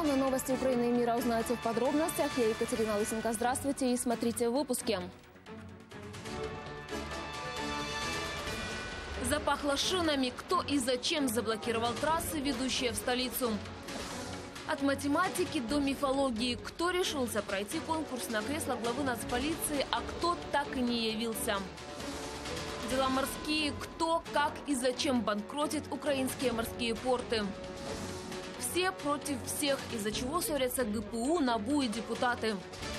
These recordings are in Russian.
Главные новости Украины и мира узнаете в подробностях. Я Екатерина Лысенко. Здравствуйте и смотрите в выпуске. Запахло шинами. Кто и зачем заблокировал трассы, ведущие в столицу? От математики до мифологии. Кто решился пройти конкурс на кресло главы нацполиции, а кто так и не явился? Дела морские. Кто, как и зачем банкротит украинские морские порты? Все против всех, из-за чего ссорятся ГПУ, НАБУ и депутаты.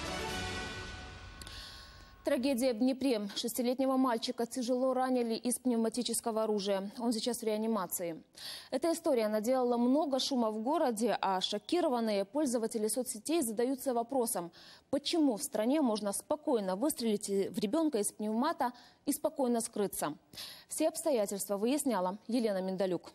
Трагедия в Днепре. 6-летнего мальчика тяжело ранили из пневматического оружия. Он сейчас в реанимации. Эта история наделала много шума в городе, а шокированные пользователи соцсетей задаются вопросом, почему в стране можно спокойно выстрелить в ребенка из пневмата и спокойно скрыться. Все обстоятельства выясняла Елена Миндалюк.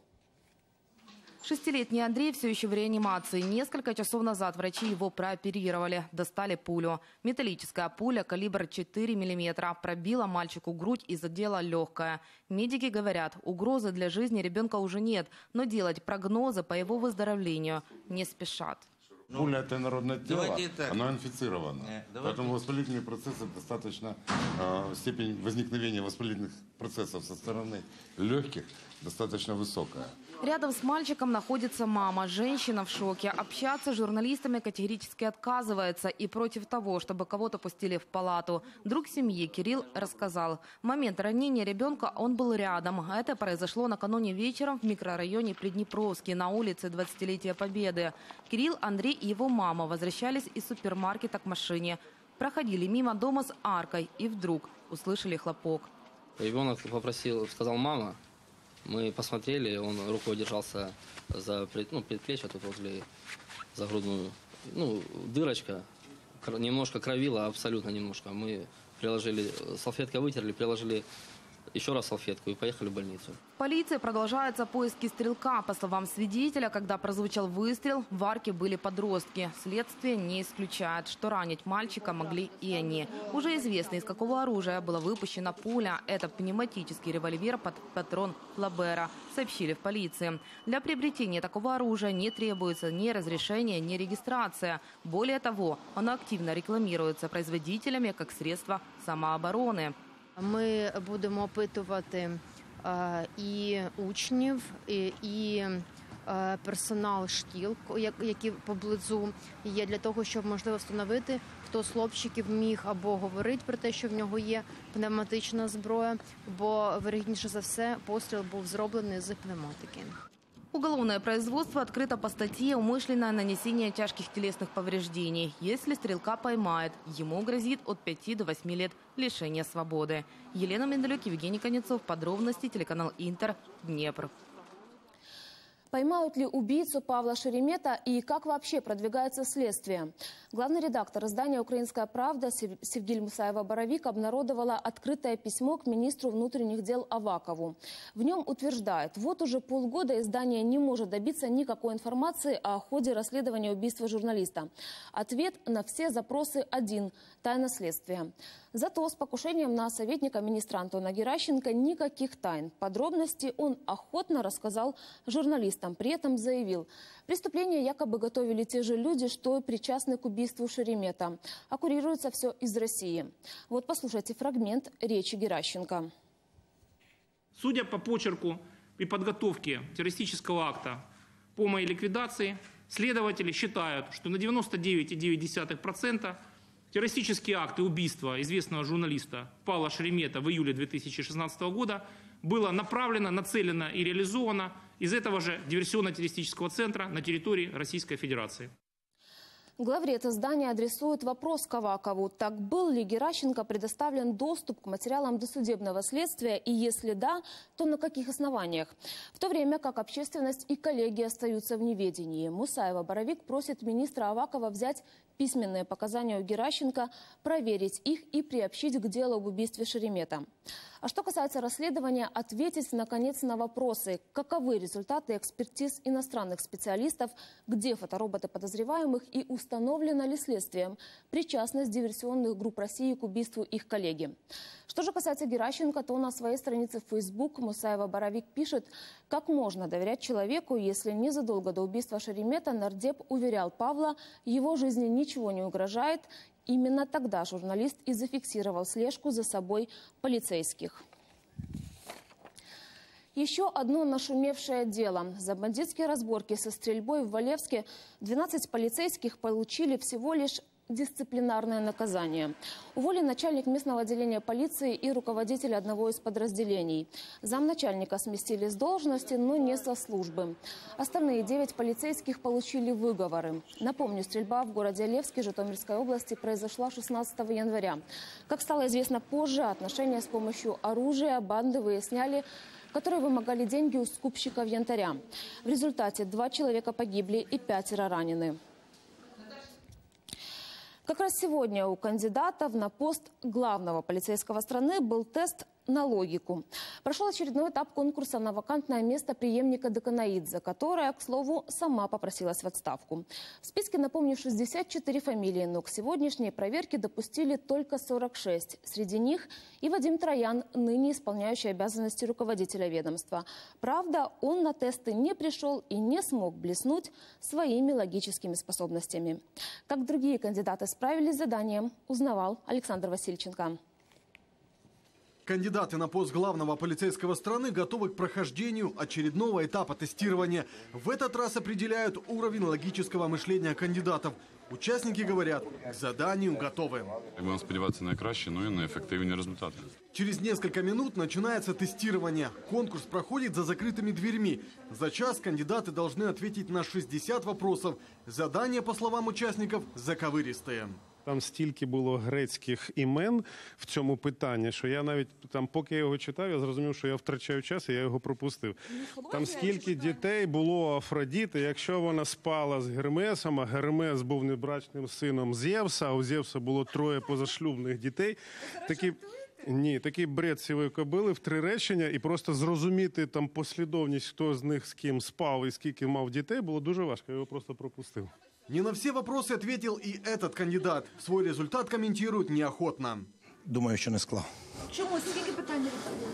6-летний Андрей все еще в реанимации. Несколько часов назад врачи его прооперировали. Достали пулю. Металлическая пуля калибр 4 мм. Пробила мальчику грудь и задела легкое. Медики говорят, угрозы для жизни ребенка уже нет. Но делать прогнозы по его выздоровлению не спешат. Пуля – это инородное тело, оно инфицировано. Поэтому воспалительные процессы достаточно, степень возникновения воспалительных процессов со стороны легких достаточно высокая. Рядом с мальчиком находится мама. Женщина в шоке. Общаться с журналистами категорически отказывается и против того, чтобы кого-то пустили в палату. Друг семьи Кирилл рассказал. В момент ранения ребенка он был рядом. Это произошло накануне вечером в микрорайоне Приднепровский на улице 20-летия Победы. Кирилл, Андрей и его мама возвращались из супермаркета к машине. Проходили мимо дома с аркой и вдруг услышали хлопок. Ребенок сказал «мама». Мы посмотрели, он рукой держался за предплечье, тут возле за грудную. Дырочка, немножко кровила, абсолютно немножко. Мы приложили, салфеткой вытерли, приложили еще раз салфетку и поехали в больницу. Полиция продолжается поиски стрелка. По словам свидетеля, когда прозвучал выстрел, в арке были подростки. Следствие не исключает, что ранить мальчика могли и они. Уже известно, из какого оружия была выпущена пуля. Это пневматический револьвер под патрон Флабера, сообщили в полиции. Для приобретения такого оружия не требуется ни разрешения, ни регистрация. Более того, оно активно рекламируется производителями как средство самообороны. Ми будемо опитувати і учнів, і персонал шкіл, які поблизу є, для того, щоб можливо встановити, хто з хлопчиків міг або говорить про те, що в нього є пневматична зброя, бо, вірогідніше за все, постріл був зроблений з пневматики. Уголовное производство открыто по статье «Умышленное нанесение тяжких телесных повреждений». Если стрелка поймает, ему грозит от 5 до 8 лет лишения свободы. Елена Миндалюк, Евгений Конецов. Подробности. Телеканал «Интер», Днепр. Поймают ли убийцу Павла Шеремета и как вообще продвигается следствие? Главный редактор издания «Украинская правда» Севгиль Мусаева-Боровик обнародовала открытое письмо к министру внутренних дел Авакову. В нем утверждает, вот уже полгода издание не может добиться никакой информации о ходе расследования убийства журналиста. Ответ на все запросы один – тайна следствия. Зато с покушением на советника министра Антона Геращенко никаких тайн. Подробности он охотно рассказал журналистам. При этом заявил, преступление якобы готовили те же люди, что и причастны к убийству Шеремета. А курируется все из России. Вот послушайте фрагмент речи Геращенко. Судя по почерку и подготовке террористического акта по моей ликвидации, следователи считают, что на 99,9% террористический акт и убийство известного журналиста Павла Шеремета в июле 2016 года было направлено, нацелено и реализовано из этого же диверсионно-террористического центра на территории Российской Федерации. Главред издания адресует вопрос к Авакову. Так был ли Геращенко предоставлен доступ к материалам досудебного следствия? И если да, то на каких основаниях? В то время как общественность и коллеги остаются в неведении. Мусаева-Боровик просит министра Авакова взять письменные показания у Геращенко, проверить их и приобщить к делу об убийстве Шеремета. А что касается расследования, ответить, наконец, на вопросы, каковы результаты экспертиз иностранных специалистов, где фотороботы подозреваемых и установлена ли следствием причастность диверсионных групп России к убийству их коллеги. Что же касается Геращенко, то на своей странице в Facebook Мусаева-Боровик пишет, как можно доверять человеку, если незадолго до убийства Шеремета нардеп уверял Павла, его жизни ничего не угрожает. Именно тогда журналист и зафиксировал слежку за собой полицейских. Еще одно нашумевшее дело. За бандитские разборки со стрельбой в Валевске 12 полицейских получили всего лишь дисциплинарное наказание. Уволен начальник местного отделения полиции и руководитель одного из подразделений. Замначальника сместили с должности, но не со службы. Остальные 9 полицейских получили выговоры. Напомню, стрельба в городе Левске Житомирской области произошла 16 января. Как стало известно позже, отношения с помощью оружия банды выясняли, которые вымогали деньги у скупщиков янтаря. В результате 2 человека погибли и 5 ранены. Как раз сегодня у кандидатов на пост главного полицейского страны был тест на логику. Прошел очередной этап конкурса на вакантное место преемника Деканаидзе, которая, к слову, сама попросилась в отставку. В списке, напомню, 64 фамилии, но к сегодняшней проверке допустили только 46. Среди них и Вадим Троян, ныне исполняющий обязанности руководителя ведомства. Правда, он на тесты не пришел и не смог блеснуть своими логическими способностями. Как другие кандидаты справились с заданием, узнавал Александр Васильченко. Кандидаты на пост главного полицейского страны готовы к прохождению очередного этапа тестирования. В этот раз определяют уровень логического мышления кандидатов. Участники говорят, к заданию готовы. Будем сподіватися на краще, но и на эффективные результаты. Через несколько минут начинается тестирование. Конкурс проходит за закрытыми дверьми. За час кандидаты должны ответить на 60 вопросов. Задания, по словам участников, заковыристые. Там стільки було грецьких імен в цьому питанні, що я навіть, поки я його читав, я зрозумів, що я втрачаю час, і я його пропустив. Там скільки дітей було Афродіти, якщо вона спала з Гермесом, а Гермес був небрачним сином Зевса, а у Зевса було 3 позашлюбних дітей. Такий бред сівої кобили в 3 речення, і просто зрозуміти там послідовність, хто з них з ким спав і скільки мав дітей, було дуже важко, я його просто пропустив. Не на все вопросы ответил и этот кандидат. Свой результат комментирует неохотно. Думаю, що не склав. Чому? Скільки питань відповіли?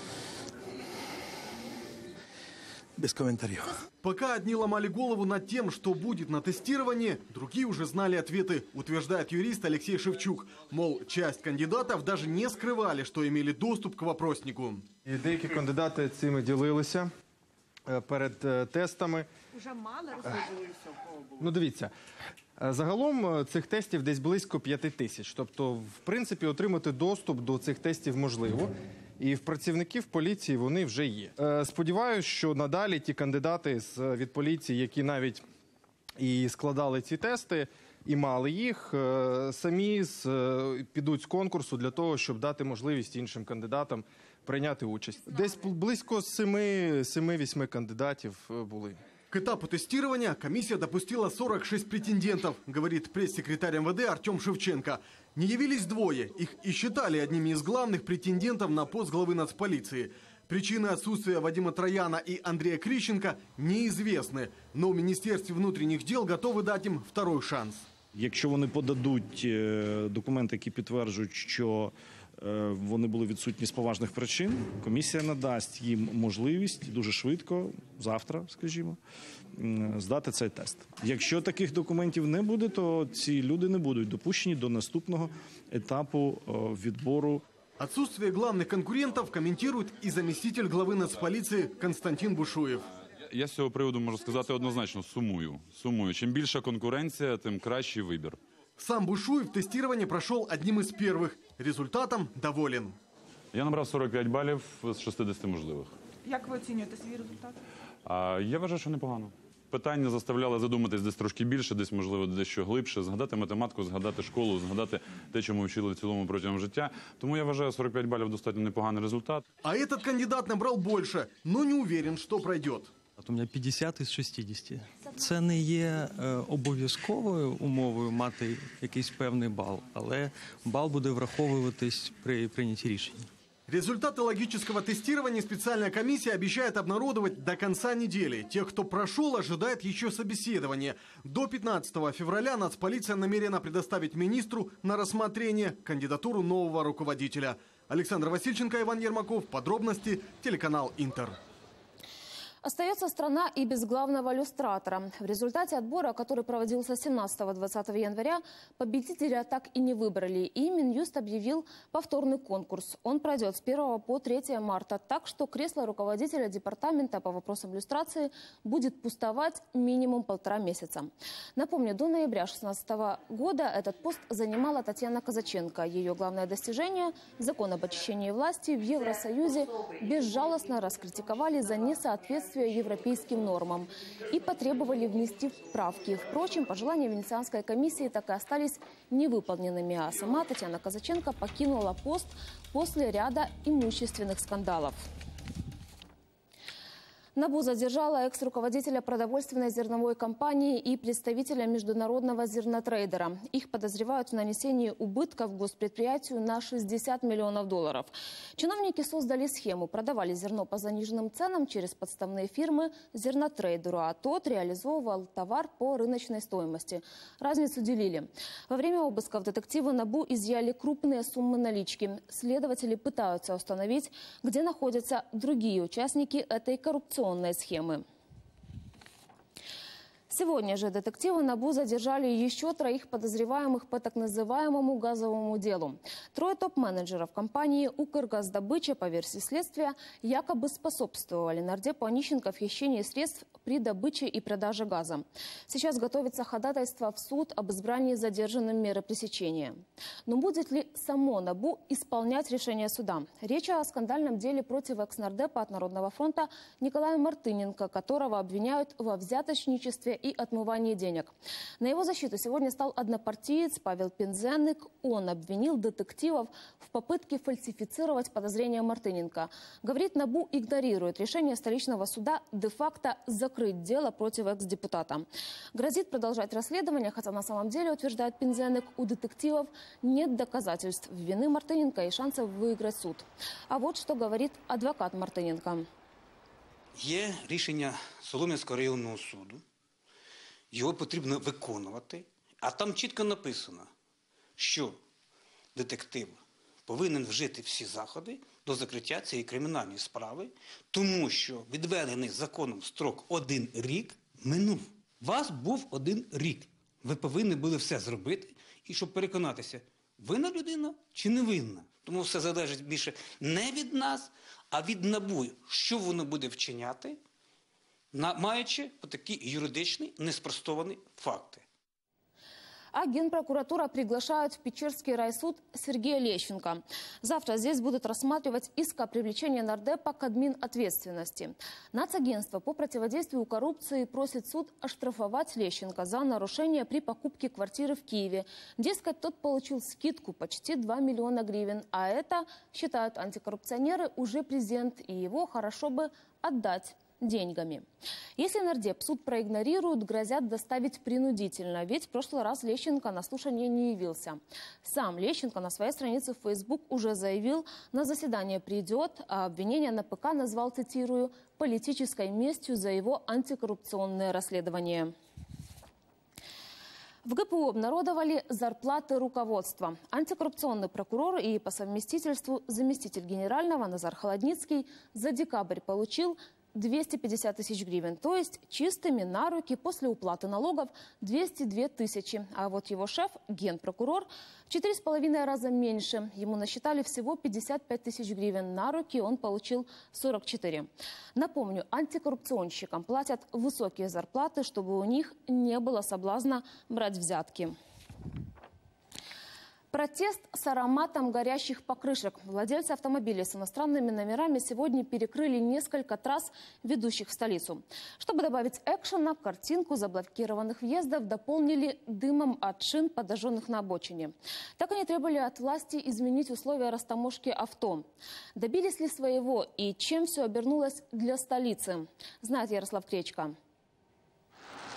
Без комментариев. Пока одни ломали голову над тем, что будет на тестировании, другие уже знали ответы, утверждает юрист Алексей Шевчук. Мол, часть кандидатов даже не скрывали, что имели доступ к вопроснику. І деякі кандидати цими ділилися перед тестами. Вже мало розслідувалися? Ну, дивіться, загалом цих тестів десь близько 5 тисяч. Тобто, в принципі, отримати доступ до цих тестів можливо. І в працівників поліції вони вже є. Сподіваюсь, що надалі ті кандидати від поліції, які навіть і складали ці тести, і мали їх, самі підуть з конкурсу для того, щоб дати можливість іншим кандидатам прийняти участь. Десь близько 7-8 кандидатів були. К этапу тестирования комиссия допустила 46 претендентов, говорит пресс-секретарь МВД Артем Шевченко. Не явились 2, их и считали одними из главных претендентов на пост главы нацполиции. Причины отсутствия Вадима Трояна и Андрея Крищенко неизвестны, но в Министерстве внутренних дел готовы дать им второй шанс. Якщо вони подадуть документи, які підтверджують, що вони були відсутні з поважних причин, комісія надасть їм можливість дуже швидко, завтра, скажімо, здати цей тест. Якщо таких документів не буде, то ці люди не будуть допущені до наступного етапу відбору. Отсутствие главных конкурентов комментирует и заместитель главы нацполиции Константин Бушуев. Я з цього приводу можу сказати однозначно, сумую. Чим більша конкуренція, тим кращий вибір. Сам Бушуев тестирование прошел одним из первых. Результатом доволен. Я набрав 45 балів з 60 можливих. Як ви оцінюєте свій результат? Я вважаю, що непогано. Питання заставляли задуматись десь трошки більше, десь, можливо, дещо глибше, згадати математику, згадати школу, згадати те, чому вчили в цілому протягом життя. Тому я вважаю, 45 балів достатньо непоганий результат. А этот кандидат набрал больше, но не уверен, что пройдет. У меня 50 из 60. це не є обов'язковою умовою мати якийсь певний бал, але бал буде враховуватись при прийнятті рішень. Результаты логического тестирования специальная комиссия обещает обнародовать до конца недели. Тех, кто прошел, ожидает еще собеседование. До 15 февраля нацполиция намерена предоставить министру на рассмотрение кандидатуру нового руководителя. Александр Васильченко, Иван Ермаков. Подробности. Телеканал «Интер». Остается страна и без главного люстратора. В результате отбора, который проводился 17-20 января, победителя так и не выбрали. И Минюст объявил повторный конкурс. Он пройдет с 1 по 3 марта. Так что кресло руководителя департамента по вопросам люстрации будет пустовать минимум 1,5 месяца. Напомню, до ноября 2016 года этот пост занимала Татьяна Казаченко. Ее главное достижение – закон об очищении власти в Евросоюзе безжалостно раскритиковали за несоответствие европейским нормам и потребовали внести правки. Впрочем, пожелания Венецианской комиссии так и остались невыполненными, а сама Татьяна Казаченко покинула пост после ряда имущественных скандалов. НАБУ задержала экс-руководителя продовольственной зерновой компании и представителя международного зернотрейдера. Их подозревают в нанесении убытков госпредприятию на $60 миллионов. Чиновники создали схему, продавали зерно по заниженным ценам через подставные фирмы зернотрейдеру, а тот реализовывал товар по рыночной стоимости. Разницу делили. Во время обысков детективы НАБУ изъяли крупные суммы налички. Следователи пытаются установить, где находятся другие участники этой коррупционной схемы. Сегодня же детективы НАБУ задержали еще 3 подозреваемых по так называемому газовому делу. 3 топ-менеджеров компании «Укргаздобыча», по версии следствия, якобы способствовали нардепу Онищенко в хищении средств при добыче и продаже газа. Сейчас готовится ходатайство в суд об избрании задержанным меры пресечения. Но будет ли само НАБУ исполнять решение суда? Речь о скандальном деле против экс-нардепа от Народного фронта Николая Мартыненко, которого обвиняют во взяточничестве и отмывании денег. На его защиту сегодня стал однопартиец Павел Пинзенник. Он обвинил детективов в попытке фальсифицировать подозрения Мартыненко. Говорит, НАБУ игнорирует решение столичного суда де-факто закрыть дело против экс-депутата. Грозит продолжать расследование, хотя на самом деле, утверждает Пинзенник, у детективов нет доказательств вины Мартыненко и шансов выиграть суд. А вот что говорит адвокат Мартыненко. Є рішення Солом'янського районного суду. Його потрібно виконувати, а там чітко написано, що детектив повинен вжити всі заходи до закриття цієї кримінальної справи, тому що відведений законом строк 1 рік минув. У вас був 1 рік. Ви повинні були все зробити, і щоб переконатися, винна людина чи не винна. Тому все залежить більше не від нас, а від НАБУ, що воно буде вчиняти, маючи такі юридичні неспростовані факти. А Генпрокуратура приглашает в Печерский райсуд Сергея Лещенко. Завтра здесь будут рассматривать иск о привлечении нардепа к админответственности. Нацагентство по противодействию коррупции просит суд оштрафовать Лещенко за нарушение при покупке квартиры в Киеве. Дескать, тот получил скидку почти 2 миллиона гривен. А это, считают антикоррупционеры, уже презент, и его хорошо бы отдать деньгами. Если нардеп суд проигнорирует, грозят доставить принудительно. Ведь в прошлый раз Лещенко на слушание не явился. Сам Лещенко на своей странице в Facebook уже заявил, на заседание придет, а обвинение на ПК назвал, цитирую, политической местью за его антикоррупционное расследование. В ГПУ обнародовали зарплаты руководства. Антикоррупционный прокурор и по совместительству заместитель генерального Назар Холодницкий за декабрь получил 250 тысяч гривен, то есть чистыми на руки после уплаты налогов 202 тысячи. А вот его шеф, генпрокурор, в 4,5 раза меньше. Ему насчитали всего 55 тысяч гривен, на руки он получил 44. Напомню, антикоррупционщикам платят высокие зарплаты, чтобы у них не было соблазна брать взятки. Протест с ароматом горящих покрышек. Владельцы автомобилей с иностранными номерами сегодня перекрыли несколько трасс, ведущих в столицу. Чтобы добавить экшена, картинку заблокированных въездов дополнили дымом от шин, подожженных на обочине. Так они требовали от власти изменить условия растаможки авто. Добились ли своего и чем все обернулось для столицы, знает Ярослав Кречко.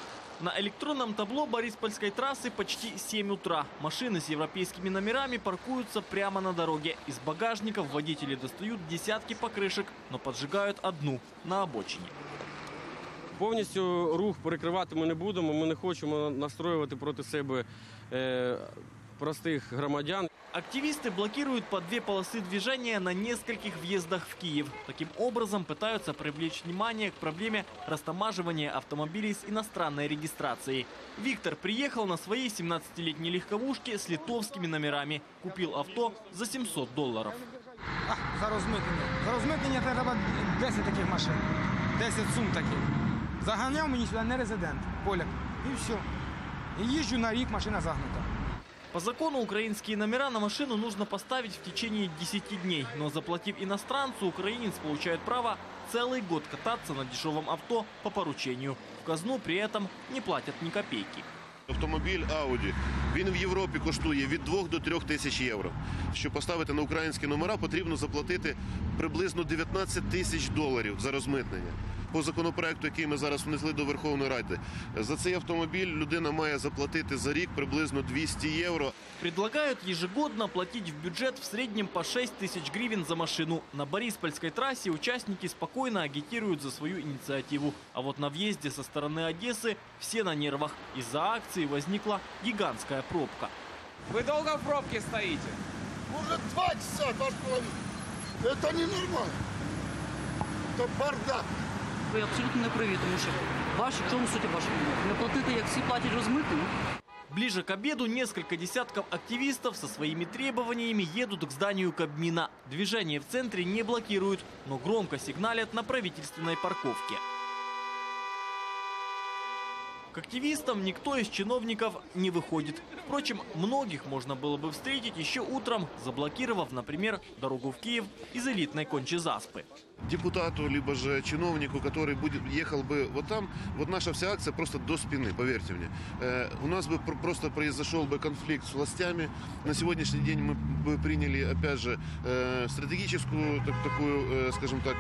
На электронном табло Бориспольской трассы почти 7 утра. Машины с европейскими номерами паркуются прямо на дороге. Из багажников водители достают десятки покрышек, но поджигают одну на обочине. Повністю рух перекривати ми не будемо. Ми не хочемо настроювати проти себе простых громадян. Активисты блокируют по 2 полосы движения на нескольких въездах в Киев. Таким образом пытаются привлечь внимание к проблеме растамаживания автомобилей с иностранной регистрацией. Виктор приехал на своей 17-летней легковушке с литовскими номерами. Купил авто за $700. За розмитнення треба 10 таких машин, 10 сум таких. Заганяв мені сюди не резидент, поляк, і все. І їжджу на рік, машина загнута. По закону украинские номера на машину нужно поставить в течение 10 дней. Но заплатив иностранцу, украинец получает право целый год кататься на дешевом авто по поручению. В казну при этом не платят ни копейки. Автомобіль Audi, він в Європі коштує від 2 до 3 тисяч євро. Щоб поставити на українські номера, потрібно заплатити приблизно $19 тисяч за розмитнення. По законопроекту, який ми зараз внесли до Верховної Ради, за цей автомобіль людина має заплатити за рік приблизно 200 євро. Предлагают ежегодно платить в бюджет в среднем по 6 тысяч гривен за машину. На Бориспольской трассе участники спокойно агитируют за свою инициативу. А вот на въезде со стороны Одессы все на нервах. Из-за акции возникла гигантская пробка. Вы долго в пробке стоите? Уже 2 часа, 2,5. Это ненормально. Это бардак. Ви абсолютно не праві, тому що в чому суті ваша? Не платити, як всі платять розмитнення? Ближе к обеду несколько десятков активистов со своими требованиями едут к зданию Кабмина. Движение в центре не блокируют, но громко сигналят на правительственной парковке. К активистам никто из чиновников не выходит. Впрочем, многих можно было бы встретить еще утром, заблокировав, например, дорогу в Киев из элитной Кончи-Заспы. Депутату, либо же чиновнику, который ехал бы вот там, вот наша вся акция просто до спины, поверьте мне. У нас бы просто произошел бы конфликт с властями. На сегодняшний день мы бы приняли, опять же, стратегическую такую, скажем так,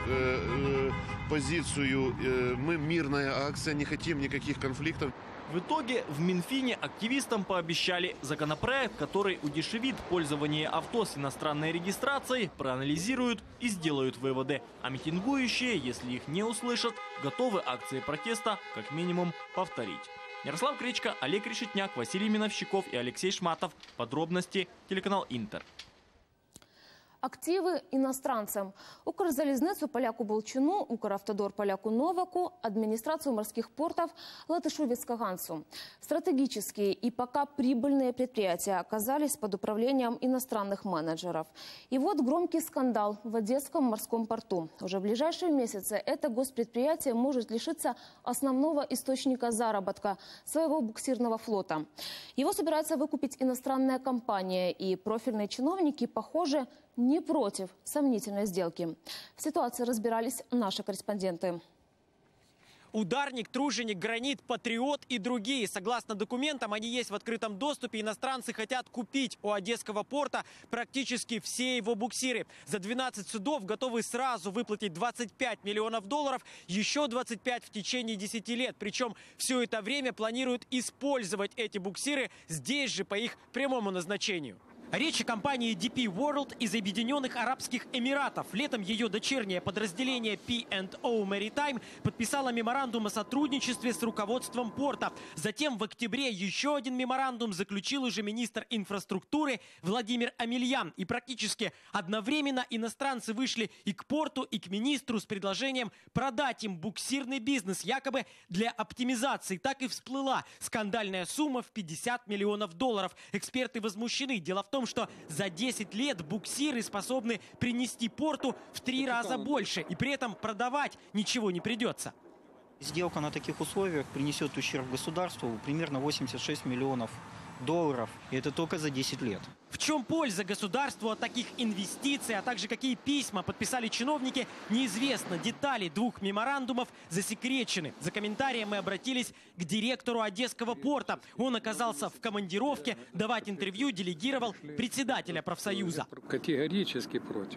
позицию. Мы мирная акция, не хотим никаких конфликтов. В итоге в Минфине активистам пообещали законопроект, который удешевит пользование авто с иностранной регистрацией, проанализируют и сделают выводы. А митингующие, если их не услышат, готовы акции протеста как минимум повторить. Ярослав Кречко, Олег Решетняк, Василий Миновщиков и Алексей Шматов. Подробности телеканал Интер. Активы иностранцам. Укрзалезницу поляку Болчину, Укравтодор поляку Новаку, администрацию морских портов Латышу Вискагансу. Стратегические и пока прибыльные предприятия оказались под управлением иностранных менеджеров. И вот громкий скандал в Одесском морском порту. Уже в ближайшие месяцы это госпредприятие может лишиться основного источника заработка – своего буксирного флота. Его собирается выкупить иностранная компания, и профильные чиновники, похоже, не против сомнительной сделки. В ситуации разбирались наши корреспонденты. Ударник, Труженик, Гранит, Патриот и другие. Согласно документам, они есть в открытом доступе. Иностранцы хотят купить у Одесского порта практически все его буксиры. За 12 судов готовы сразу выплатить $25 миллионов, еще 25 в течение 10 лет. Причем все это время планируют использовать эти буксиры здесь же по их прямому назначению. Речь о компании DP World из Объединенных Арабских Эмиратов. Летом ее дочернее подразделение P&O Maritime подписало меморандум о сотрудничестве с руководством порта. Затем в октябре еще один меморандум заключил уже министр инфраструктуры Владимир Амельян. И практически одновременно иностранцы вышли и к порту, и к министру с предложением продать им буксирный бизнес, якобы для оптимизации. Так и всплыла скандальная сумма в $50 миллионов. Эксперты возмущены. Дело в том, что за 10 лет буксиры способны принести порту в 3 раза больше. И при этом продавать ничего не придется. Сделка на таких условиях принесет ущерб государству примерно $86 миллионов. И это только за 10 лет. В чем польза государству от таких инвестиций, а также какие письма подписали чиновники, неизвестно. Детали 2 меморандумов засекречены. За комментарием мы обратились к директору Одесского порта. Он оказался в командировке, давать интервью делегировал председателя профсоюза. Категорически против.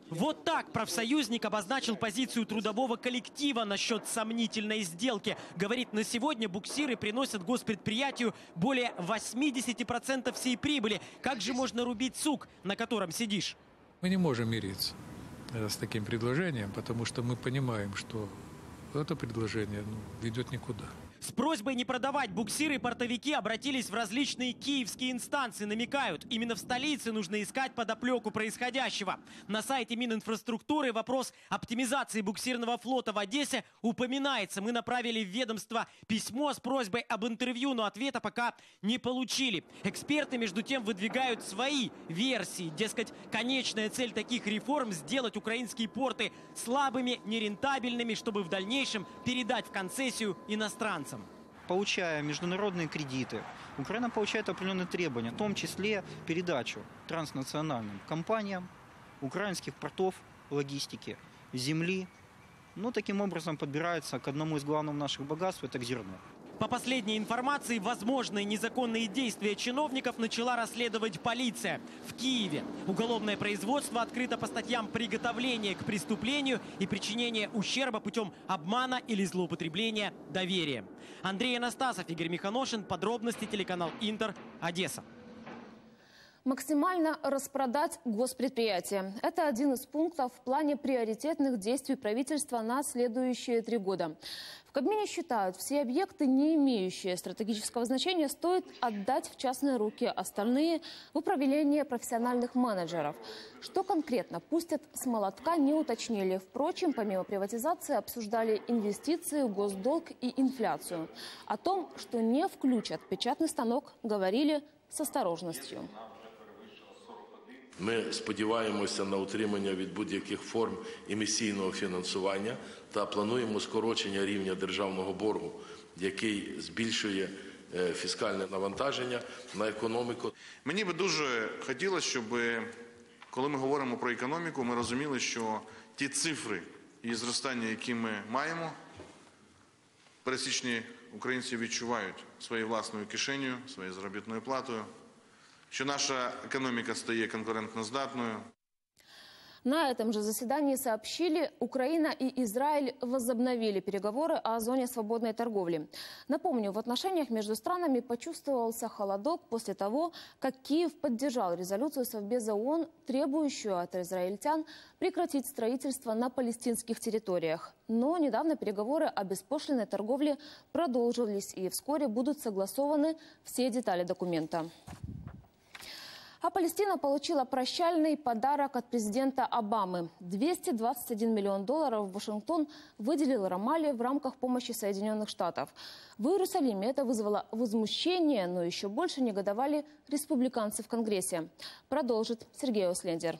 Вот так профсоюзник обозначил позицию трудового коллектива насчет сомнительной сделки. Говорит, на сегодня буксиры приносят госпредприятию более 80% всей прибыли. Как же можно рубить сук, на котором сидишь? Мы не можем мириться с таким предложением, потому что мы понимаем, что это предложение ведет никуда. С просьбой не продавать буксиры портовики обратились в различные киевские инстанции. Намекают, именно в столице нужно искать подоплеку происходящего. На сайте Мининфраструктуры вопрос оптимизации буксирного флота в Одессе упоминается. Мы направили в ведомство письмо с просьбой об интервью, но ответа пока не получили. Эксперты, между тем, выдвигают свои версии. Дескать, конечная цель таких реформ – сделать украинские порты слабыми, нерентабельными, чтобы в дальнейшем передать в концессию иностранцам. Получая международные кредиты, Украина получает определенные требования, в том числе передачу транснациональным компаниям украинских портов, логистики, земли. Ну, таким образом подбирается к одному из главных наших богатств – это к зерну. По последней информации, возможные незаконные действия чиновников начала расследовать полиция в Киеве. Уголовное производство открыто по статьям приготовления к преступлению и причинения ущерба путем обмана или злоупотребления доверием. Андрей Анастасов, Игорь Миханошин. Подробности телеканал Интер, Одесса. Максимально распродать госпредприятия. Это один из пунктов в плане приоритетных действий правительства на следующие 3 года. В Кабмине считают, все объекты, не имеющие стратегического значения, стоит отдать в частные руки, остальные – в управление профессиональных менеджеров. Что конкретно пустят с молотка, не уточнили. Впрочем, помимо приватизации, обсуждали инвестиции, госдолг и инфляцию. О том, что не включат печатный станок, говорили с осторожностью. Ми сподіваємося на утримання від будь-яких форм емісійного фінансування та плануємо скорочення рівня державного боргу, який збільшує фіскальне навантаження на економіку. Мені би дуже хотілося, щоб, коли ми говоримо про економіку, ми розуміли, що ті цифри і зростання, які ми маємо, пересічні українці відчувають своєю власною кишенею, своєю заробітною платою, что наша экономика стає конкурентноздатною. На этом же заседании сообщили, Украина и Израиль возобновили переговоры о зоне свободной торговли. Напомню, в отношениях между странами почувствовался холодок после того, как Киев поддержал резолюцию Совбеза ООН, требующую от израильтян прекратить строительство на палестинских территориях. Но недавно переговоры о беспошлинной торговле продолжились, и вскоре будут согласованы все детали документа. А Палестина получила прощальный подарок от президента Обамы. $221 миллион Вашингтон выделил Рамалле в рамках помощи Соединенных Штатов. В Иерусалиме это вызвало возмущение, но еще больше негодовали республиканцы в Конгрессе. Продолжит Сергей Ослендер.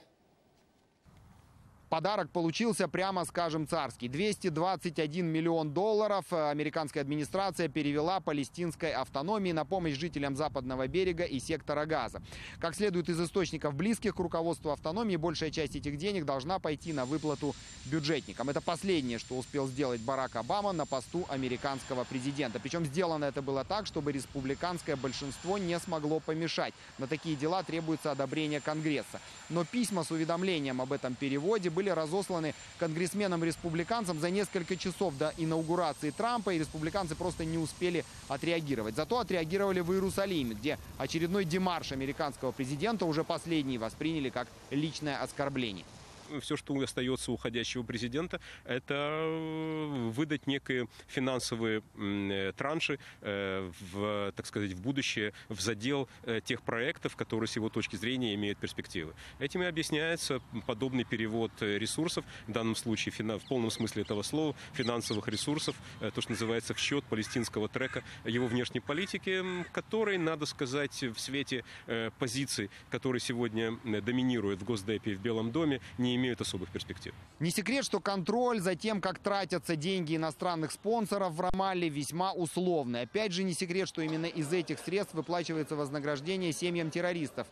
Подарок получился, прямо скажем, царский. $221 миллион американская администрация перевела палестинской автономии на помощь жителям Западного берега и сектора Газа. Как следует из источников, близких к руководству автономии, большая часть этих денег должна пойти на выплату бюджетникам. Это последнее, что успел сделать Барак Обама на посту американского президента. Причем сделано это было так, чтобы республиканское большинство не смогло помешать. На такие дела требуется одобрение Конгресса. Но письма с уведомлением об этом переводе были разосланы конгрессменам-республиканцам за несколько часов до инаугурации Трампа, и республиканцы просто не успели отреагировать. Зато отреагировали в Иерусалиме, где очередной демарш американского президента уже последний восприняли как личное оскорбление. Все, что остается у уходящего президента, это выдать некие финансовые транши так сказать, в будущее, в задел тех проектов, которые с его точки зрения имеют перспективы. Этим и объясняется подобный перевод ресурсов, в данном случае в полном смысле этого слова, финансовых ресурсов, то, что называется, в счет палестинского трека его внешней политики, который, надо сказать, в свете позиций, которые сегодня доминируют в Госдепе и в Белом доме, не имеют особых перспектив. Не секрет, что контроль за тем, как тратятся деньги иностранных спонсоров в Рамалле, весьма условный. Опять же, не секрет, что именно из этих средств выплачивается вознаграждение семьям террористов.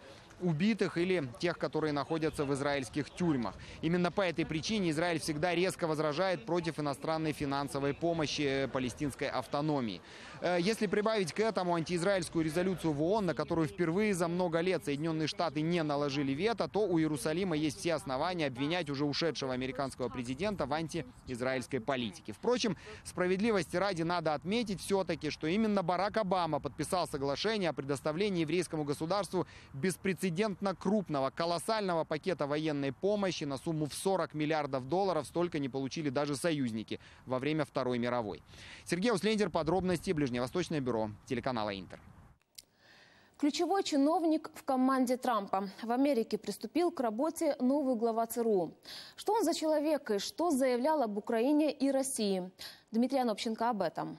убитых или тех, которые находятся в израильских тюрьмах. Именно по этой причине Израиль всегда резко возражает против иностранной финансовой помощи палестинской автономии. Если прибавить к этому антиизраильскую резолюцию в ООН, на которую впервые за много лет Соединенные Штаты не наложили вето, то у Иерусалима есть все основания обвинять уже ушедшего американского президента в антиизраильской политике. Впрочем, справедливости ради надо отметить все-таки, что именно Барак Обама подписал соглашение о предоставлении еврейскому государству беспрецедентно крупного, колоссального пакета военной помощи на сумму в $40 миллиардов. Столько не получили даже союзники во время Второй мировой. Сергей Услендер, подробности, Ближневосточное бюро телеканала Интер. Ключевой чиновник в команде Трампа. В Америке приступил к работе новый глава ЦРУ. Что он за человек и что заявлял об Украине и России? Дмитрий Анопченко об этом.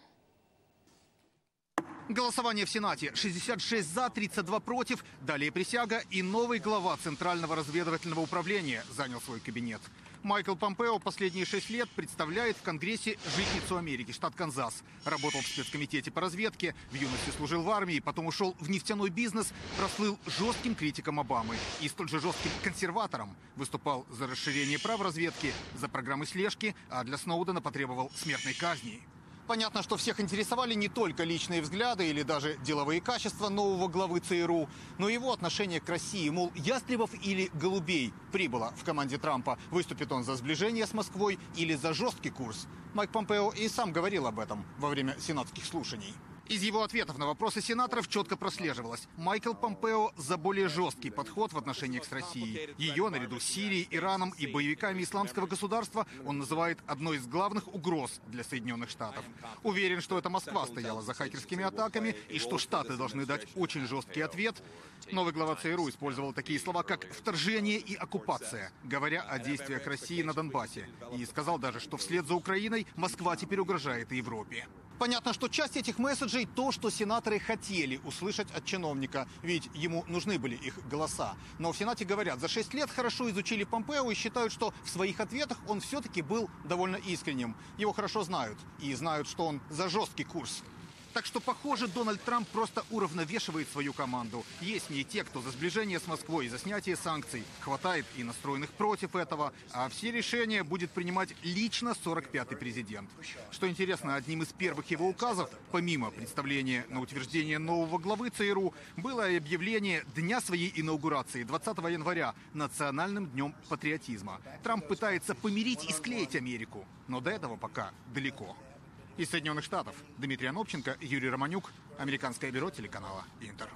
Голосование в Сенате. 66 за, 32 против. Далее присяга, и новый глава Центрального разведывательного управления занял свой кабинет. Майкл Помпео последние 6 лет представляет в Конгрессе житницу Америки, штат Канзас. Работал в спецкомитете по разведке, в юности служил в армии, потом ушел в нефтяной бизнес, прослыл жестким критиком Обамы и столь же жестким консерватором. Выступал за расширение прав разведки, за программы слежки, а для Сноудена потребовал смертной казни. Понятно, что всех интересовали не только личные взгляды или даже деловые качества нового главы ЦРУ, но и его отношение к России. Мол, ястребов или голубей прибыло в команде Трампа. Выступит он за сближение с Москвой или за жесткий курс? Майк Помпео и сам говорил об этом во время сенатских слушаний. Из его ответов на вопросы сенаторов четко прослеживалось: Майкл Помпео за более жесткий подход в отношениях с Россией. Ее, наряду с Сирией, Ираном и боевиками исламского государства, он называет одной из главных угроз для Соединенных Штатов. Уверен, что это Москва стояла за хакерскими атаками и что Штаты должны дать очень жесткий ответ. Новый глава ЦРУ использовал такие слова, как «вторжение» и «оккупация», говоря о действиях России на Донбассе. И сказал даже, что вслед за Украиной Москва теперь угрожает и Европе. Понятно, что часть этих месседжей – то, что сенаторы хотели услышать от чиновника, ведь ему нужны были их голоса. Но в Сенате говорят, за 6 лет хорошо изучили Помпео и считают, что в своих ответах он все-таки был довольно искренним. Его хорошо знают и знают, что он за жесткий курс. Так что, похоже, Дональд Трамп просто уравновешивает свою команду. Есть не те, кто за сближение с Москвой и за снятие санкций. Хватает и настроенных против этого. А все решения будет принимать лично 45-й президент. Что интересно, одним из первых его указов, помимо представления на утверждение нового главы ЦРУ, было и объявление дня своей инаугурации 20 января национальным днем патриотизма. Трамп пытается помирить и склеить Америку. Но до этого пока далеко. Из Соединенных Штатов Дмитрий Анопченко, Юрий Романюк, Американское бюро телеканала Интер.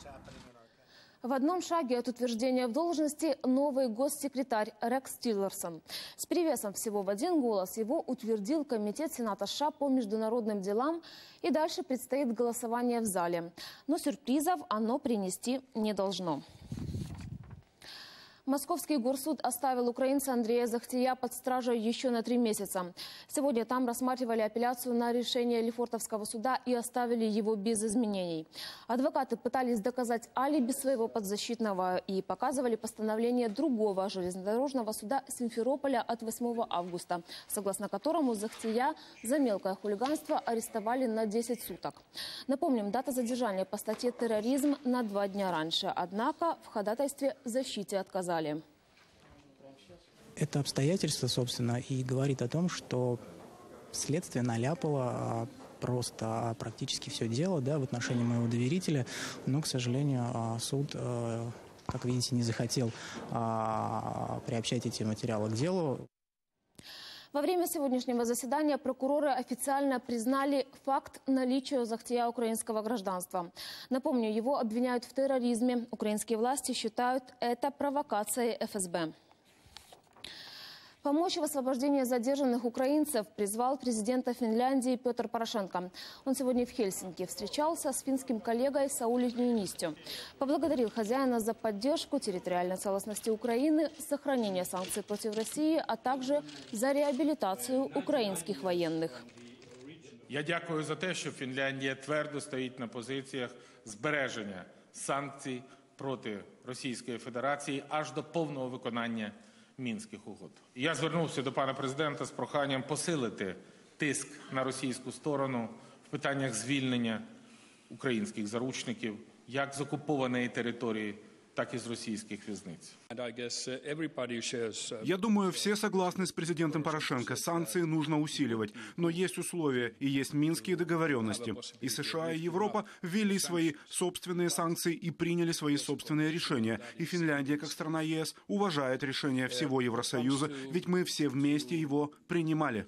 В одном шаге от утверждения в должности новый госсекретарь Рекс Тиллерсон. С перевесом всего в 1 голос его утвердил Комитет Сената США по международным делам, и дальше предстоит голосование в зале. Но сюрпризов оно принести не должно. Московский горсуд оставил украинца Андрея Захтия под стражей еще на 3 месяца. Сегодня там рассматривали апелляцию на решение Лефортовского суда и оставили его без изменений. Адвокаты пытались доказать алиби своего подзащитного и показывали постановление другого железнодорожного суда Симферополя от 8 августа, согласно которому Захтия за мелкое хулиганство арестовали на 10 суток. Напомним, дата задержания по статье «Терроризм» на 2 дня раньше. Однако в ходатайстве в защите отказали. Это обстоятельство, собственно, и говорит о том, что следствие наляпало просто практически все дело, да, в отношении моего доверителя, но, к сожалению, суд, как видите, не захотел приобщать эти материалы к делу. Во время сегодняшнего заседания прокуроры официально признали факт наличия у Захтия украинского гражданства. Напомню, его обвиняют в терроризме. Украинские власти считают это провокацией ФСБ. Помочь в освобождении задержанных украинцев призвал президента Финляндии Петр Порошенко. Он сегодня в Хельсинки встречался с финским коллегой Саули Ниинистё. Поблагодарил хозяина за поддержку территориальной целостности Украины, сохранение санкций против России, а также за реабилитацию українських воєнних. Я дякую за те, що Фінляндія твердо стоїть на позиціях збереження санкцій проти Російської Федерації аж до повного виконання Мінських угод. Я звернувся до пана президента з проханням посилити тиск на російську сторону в питаннях звільнення українських заручників як з окупованої території, так і з російських в'язниць. Я думаю, все согласны с президентом Порошенко. Санкции нужно усиливать. Но есть условия и есть минские договоренности. И США, и Европа ввели свои собственные санкции и приняли свои собственные решения. И Финляндия, как страна ЕС, уважает решение всего Евросоюза, ведь мы все вместе его принимали.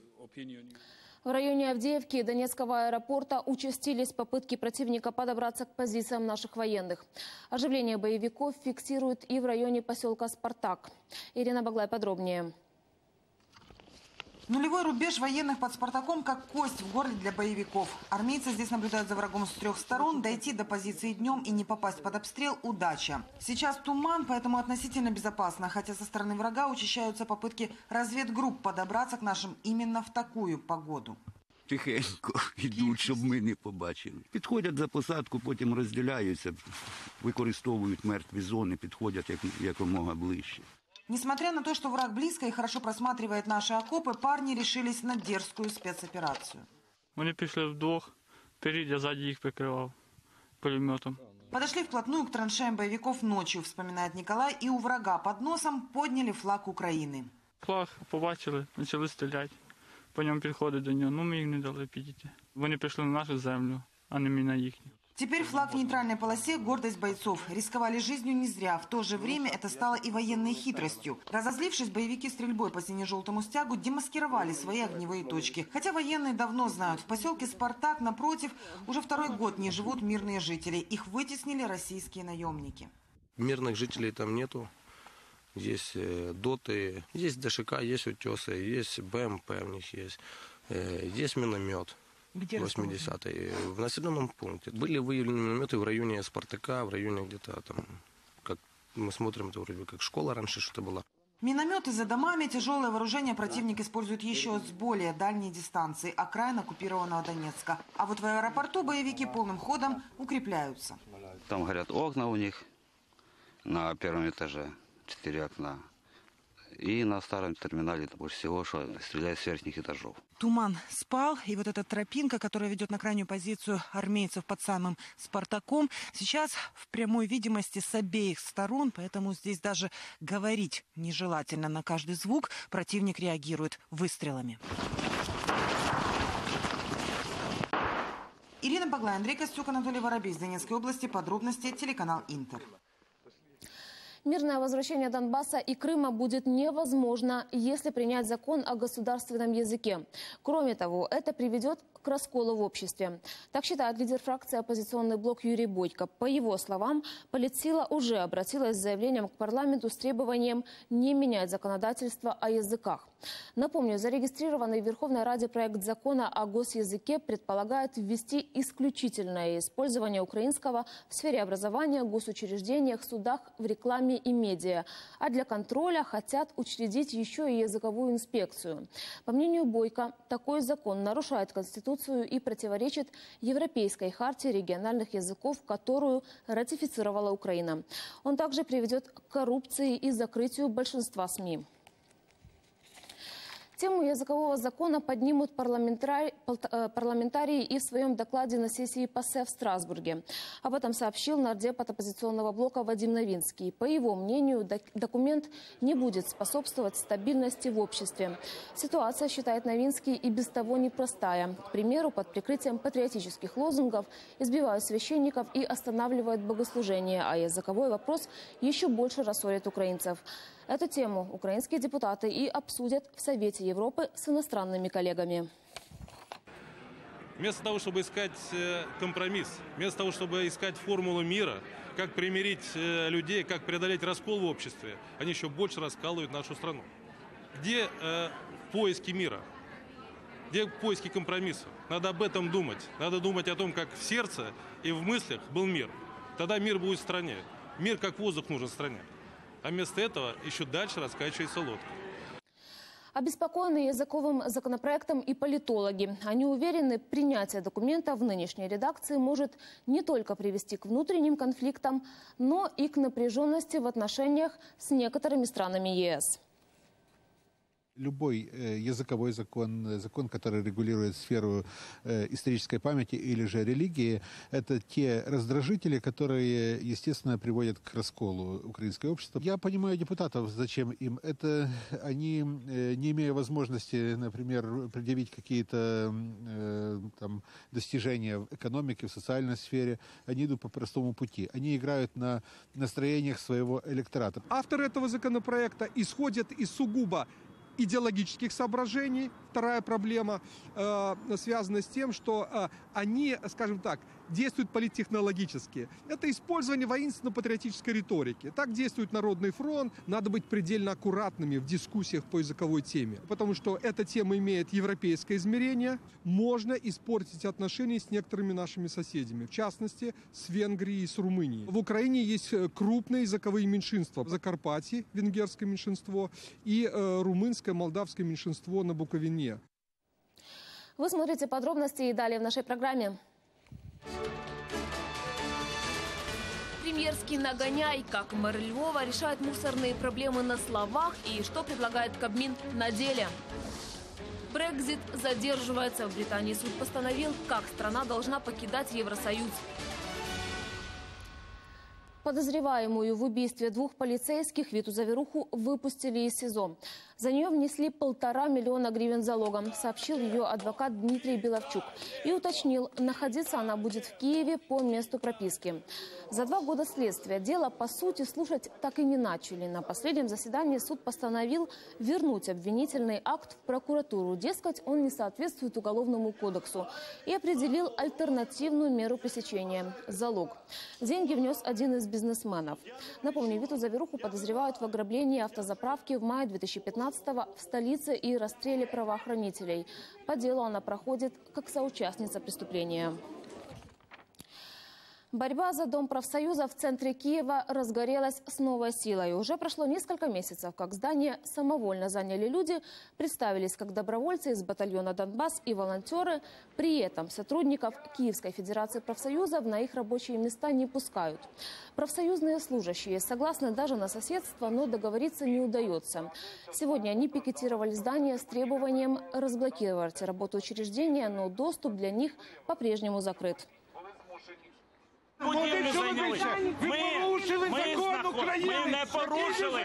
В районе Авдеевки и Донецкого аэропорта участились попытки противника подобраться к позициям наших военных. Оживление боевиков фиксируют и в районе поселка Спартак. Ирина Баглай подробнее. Нулевой рубеж военных под Спартаком как кость в горле для боевиков. Армейцы здесь наблюдают за врагом с 3 сторон. Дойти до позиции днем и не попасть под обстрел – удача. Сейчас туман, поэтому относительно безопасно. Хотя со стороны врага учащаются попытки разведгрупп подобраться к нашим именно в такую погоду. Тихенько йдуть, щоб ми не побачили. Підходять за посадку, потім розділяються, використовують мертві зони, підходять якомога ближче. Несмотря на то, что враг близко и хорошо просматривает наши окопы, парни решились на дерзкую спецоперацию. Вони пішли вдвох, вперед, я сзади їх прикривав пулеметом. Подошли вплотную к траншеям боевиков ночью, вспоминает Николай, и у врага под носом подняли флаг Украины. Флаг побачили, почали стріляти. По ньому підходить до нього, ми їх не дали підійти. Вони пішли на нашу землю, а не ми на їхню. Теперь флаг в нейтральной полосе – гордость бойцов. Рисковали жизнью не зря. В то же время это стало и военной хитростью. Разозлившись, боевики стрельбой по сине-желтому стягу демаскировали свои огневые точки. Хотя военные давно знают, в поселке Спартак, напротив, уже 2-й год не живут мирные жители. Их вытеснили российские наемники. Мирных жителей там нету. Есть доты, есть ДШК, есть утесы, есть БМП у них есть миномет. 80-й, в населенном пункте. Были выявлены минометы в районе Спартака, в районе где-то там, как мы смотрим, это вроде как школа раньше что-то была. Минометы за домами, тяжелое вооружение противник использует еще с более дальней дистанции, окраин оккупированного Донецка. А вот в аэропорту боевики полным ходом укрепляются. Там горят окна у них на 1-м этаже, 4 окна. И на старом терминале больше всего, что стреляют с верхних этажов. Туман спал, и вот эта тропинка, которая ведет на крайнюю позицию армейцев под самым Спартаком, сейчас в прямой видимости с обеих сторон, поэтому здесь даже говорить нежелательно. На каждый звук противник реагирует выстрелами. Ирина Баглай, Андрей Костюк, Анатолий Воробей из Донецкой области. Подробности телеканал Интер. Мирное возвращение Донбасса и Крыма будет невозможно, если принять закон о государственном языке. Кроме того, это приведет к расколу в обществе. Так считает лидер фракции «Оппозиционный блок» Юрий Бойко. По его словам, политсила уже обратилась с заявлением к парламенту с требованием не менять законодательство о языках. Напомню, зарегистрированный в Верховной Раде проект закона о госязыке предполагает ввести исключительное использование украинского в сфере образования, госучреждениях, судах, в рекламе и медиа. А для контроля хотят учредить еще и языковую инспекцию. По мнению Бойко, такой закон нарушает Конституцию и противоречит Европейской хартии региональных языков, которую ратифицировала Украина. Он также приведет к коррупции и закрытию большинства СМИ. Тему языкового закона поднимут парламентарии и в своем докладе на сессии ПАСЕ в Страсбурге. Об этом сообщил нардеп от оппозиционного блока Вадим Новинский. По его мнению, документ не будет способствовать стабильности в обществе. Ситуация, считает Новинский, и без того непростая. К примеру, под прикрытием патриотических лозунгов избивают священников и останавливают богослужения, а языковой вопрос еще больше рассорит украинцев. Эту тему украинские депутаты и обсудят в Совете Европы с иностранными коллегами. Вместо того, чтобы искать компромисс, вместо того, чтобы искать формулу мира, как примирить людей, как преодолеть раскол в обществе, они еще больше раскалывают нашу страну. Где поиски мира? Где поиски компромисса? Надо об этом думать. Надо думать о том, как в сердце и в мыслях был мир. Тогда мир будет в стране. Мир как воздух нужен в стране. А вместо этого еще дальше раскачивается лодка. Обеспокоены языковым законопроектом и политологи. Они уверены, принятие документа в нынешней редакции может не только привести к внутренним конфликтам, но и к напряженности в отношениях с некоторыми странами ЕС. Любой языковой закон, закон, который регулирует сферу исторической памяти или же религии, это те раздражители, которые, естественно, приводят к расколу украинского общества. Я понимаю депутатов, зачем им это. Они, не имея возможности, например, предъявить какие-то там достижения в экономике, в социальной сфере, они идут по простому пути. Они играют на настроениях своего электората. Авторы этого законопроекта исходят из сугубо идеологических соображений. Вторая проблема связана с тем, что они, скажем так, действуют политтехнологически. Это использование воинственно-патриотической риторики. Так действует Народный фронт. Надо быть предельно аккуратными в дискуссиях по языковой теме, потому что эта тема имеет европейское измерение. Можно испортить отношения с некоторыми нашими соседями, в частности, с Венгрией и с Румынией. В Украине есть крупные языковые меньшинства. Закарпатье, венгерское меньшинство, и румынское, молдавское меньшинство на Буковине. Вы смотрите подробности и далее в нашей программе. Премьерский нагоняй, как мэр Львова решает мусорные проблемы на словах и что предлагает Кабмин на деле. Брексит задерживается. В Британии суд постановил, как страна должна покидать Евросоюз. Подозреваемую в убийстве 2 полицейских Виту Заверуху выпустили из СИЗО. За нее внесли 1,5 миллиона гривен залогом, сообщил ее адвокат Дмитрий Беловчук. И уточнил, находиться она будет в Киеве по месту прописки. За 2 года следствия дело, по сути, слушать так и не начали. На последнем заседании суд постановил вернуть обвинительный акт в прокуратуру. Дескать, он не соответствует Уголовному кодексу. И определил альтернативную меру пресечения – залог. Деньги внес один из бизнесменов. Напомню, Виту Заверуху подозревают в ограблении автозаправки в мае 2015-го в столице и расстреле правоохранителей. По делу она проходит как соучастница преступления. Борьба за Дом профсоюза в центре Киева разгорелась с новой силой. Уже прошло несколько месяцев, как здание самовольно заняли люди, представились как добровольцы из батальона «Донбасс» и волонтеры. При этом сотрудников Киевской Федерации профсоюзов на их рабочие места не пускают. Профсоюзные служащие согласны даже на соседство, но договориться не удается. Сегодня они пикетировали здание с требованием разблокировать работу учреждения, но доступ для них по-прежнему закрыт. Ми не порушили.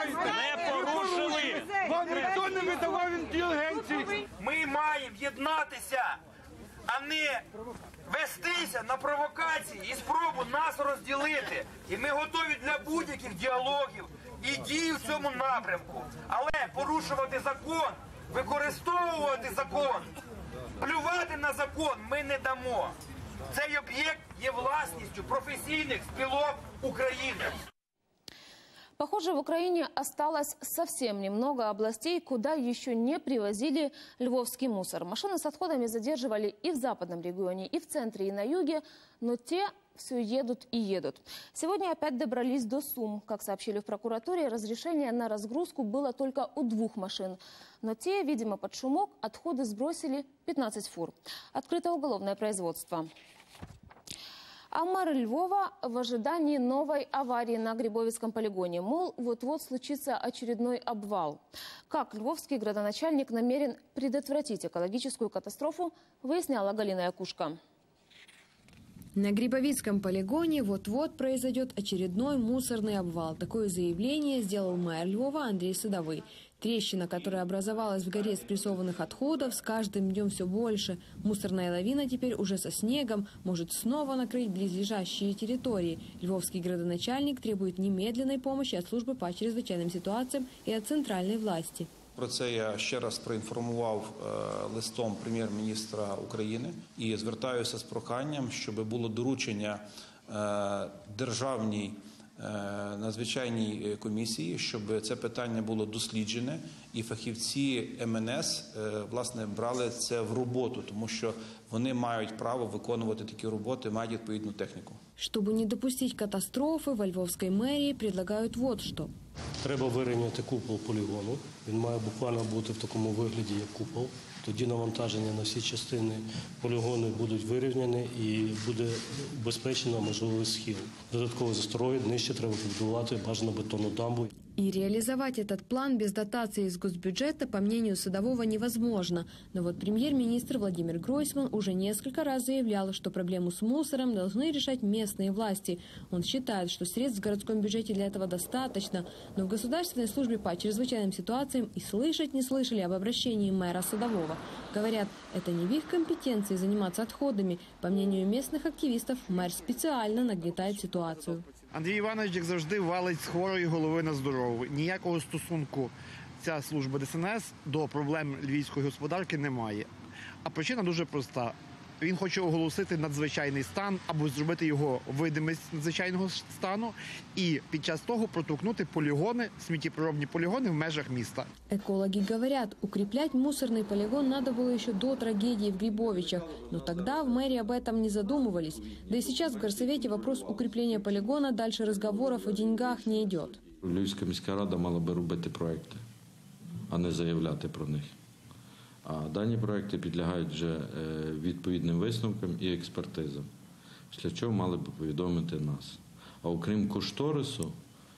Вам ніхто не видавав інтелігенції. Ми маємо єднатися, а не вестися на провокації і спробу нас розділити. І ми готові для будь-яких діалогів і дій в цьому напрямку. Але порушувати закон, використовувати закон, плювати на закон ми не дамо. Цей об'єкт є власністю професійних спілок України. Похоже, в Украине осталось совсем немного областей, куда еще не привозили львовский мусор. Машины с отходами задерживали и в западном регионе, и в центре, и на юге, но те все едут и едут. Сегодня опять добрались до Сум. Как сообщили в прокуратуре, разрешение на разгрузку было только у 2 машин. Но те, видимо, под шумок отходы сбросили 15 фур. Открыто уголовное производство. А мэр Львова в ожидании новой аварии на Грибовицком полигоне. Мол, вот-вот случится очередной обвал. Как львовский градоначальник намерен предотвратить экологическую катастрофу, выясняла Галина Якушка. На Грибовицком полигоне вот-вот произойдет очередной мусорный обвал. Такое заявление сделал мэр Львова Андрей Садовый. Трещина, которая образовалась в горе спрессованных отходов, с каждым днем все больше. Мусорная лавина теперь уже со снегом может снова накрыть близлежащие территории. Львовский градоначальник требует немедленной помощи от службы по чрезвычайным ситуациям и от центральной власти. Про це я ще раз проінформував листом прем'єр-міністра України і звертаюся з проханням, щоб було доручення державній надзвичайній комісії, щоб це питання було досліджене і фахівці МНС, власне, брали це в роботу, тому що вони мають право виконувати такі роботи, мають відповідну техніку. Чтобы не допустить катастрофы, во Львовской мэрии предлагают вот что. Треба вирівняти купол полігону. Він має буквально бути в такому вигляді, як купол. Тоді навантаження на всі частини полігону будуть вирівняні і буде убезпечено можливий схил. Додатково застрої, нижче треба побудувати бажано бетонну дамбу. И реализовать этот план без дотации из госбюджета, по мнению Садового, невозможно. Но вот премьер-министр Владимир Гройсман уже несколько раз заявлял, что проблему с мусором должны решать местные власти. Он считает, что средств в городском бюджете для этого достаточно, но в Государственной службе по чрезвычайным ситуациям и слышать не слышали об обращении мэра Садового. Говорят, это не в их компетенции заниматься отходами. По мнению местных активистов, мэр специально нагнетает ситуацию. Андрій Іванович, як завжди, валить з хворої голови на здорову. Ніякого стосунку ця служба ДСНС до проблем львівської господарки не має. А причина дуже проста. Він хоче оголосити надзвичайний стан або зробити його видимість надзвичайного стану і під час того протолкнути полігони, сміттєпереробні полігони в межах міста. Экологи говорят, укреплять мусорный полигон надо было еще до трагедии в Грибовичах. Но тогда в мэрии об этом не задумывались. Да и сейчас в горсовете вопрос укрепления полигона дальше разговоров о деньгах не идет. Львівська міська рада мала би робити проекти, а не заявляти про них. А дані проекти підлягають вже відповідним висновкам і експертизам, після чого мали б повідомити нас. А окрім кошторису,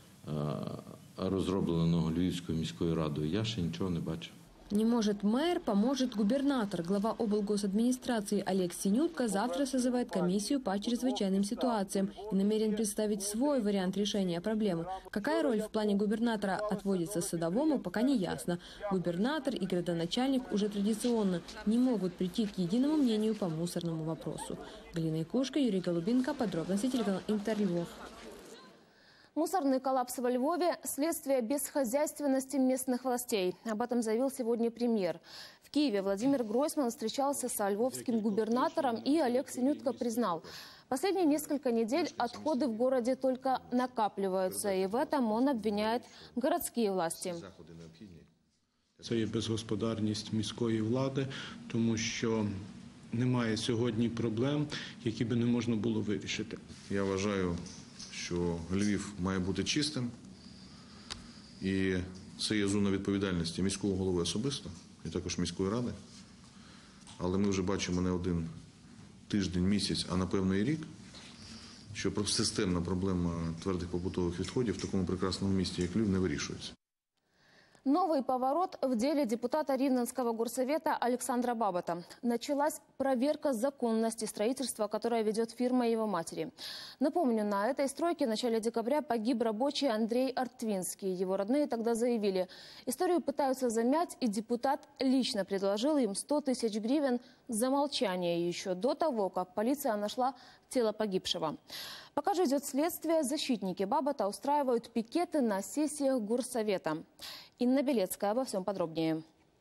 розробленого Львівською міською радою, я ще нічого не бачив. Не может мэр, поможет губернатор. Глава облгосадминистрации Олег Синютка завтра созывает комиссию по чрезвычайным ситуациям и намерен представить свой вариант решения проблемы. Какая роль в плане губернатора отводится Садовому, пока не ясно. Губернатор и градоначальник уже традиционно не могут прийти к единому мнению по мусорному вопросу. Галина Якушка, Юрий Голубинка. Подробности телеканал Интер Львов. Мусорный коллапс во Львове – следствие безхозяйственности местных властей. Об этом заявил сегодня премьер. В Киеве Владимир Гройсман встречался со львовским губернатором, и Олег Синютка признал, последние несколько недель отходы в городе только накапливаются, и в этом он обвиняет городские власти. Це є безгосподарність міської влади, тому що немає сьогодні проблем, які би не можна було вирішити. Я вважаю, що Львів має бути чистим, і це є зона відповідальності міського голови особисто, і також міської ради. Але ми вже бачимо не один тиждень, місяць, а напевно і рік, що системна проблема твердих побутових відходів в такому прекрасному місті, як Львів, не вирішується. Новый поворот в деле депутата Ривненского горсовета Александра Бабота. Началась проверка законности строительства, которое ведет фирма его матери. Напомню, на этой стройке в начале декабря погиб рабочий Андрей Артвинский. Его родные тогда заявили, историю пытаются замять, и депутат лично предложил им 100 тысяч гривен за молчание еще до того, как полиция нашла тело погибшего. Пока же идет следствие, защитники Бабота устраивают пикеты на сессиях горсовета. Инна Белецкая обо всем подробнее.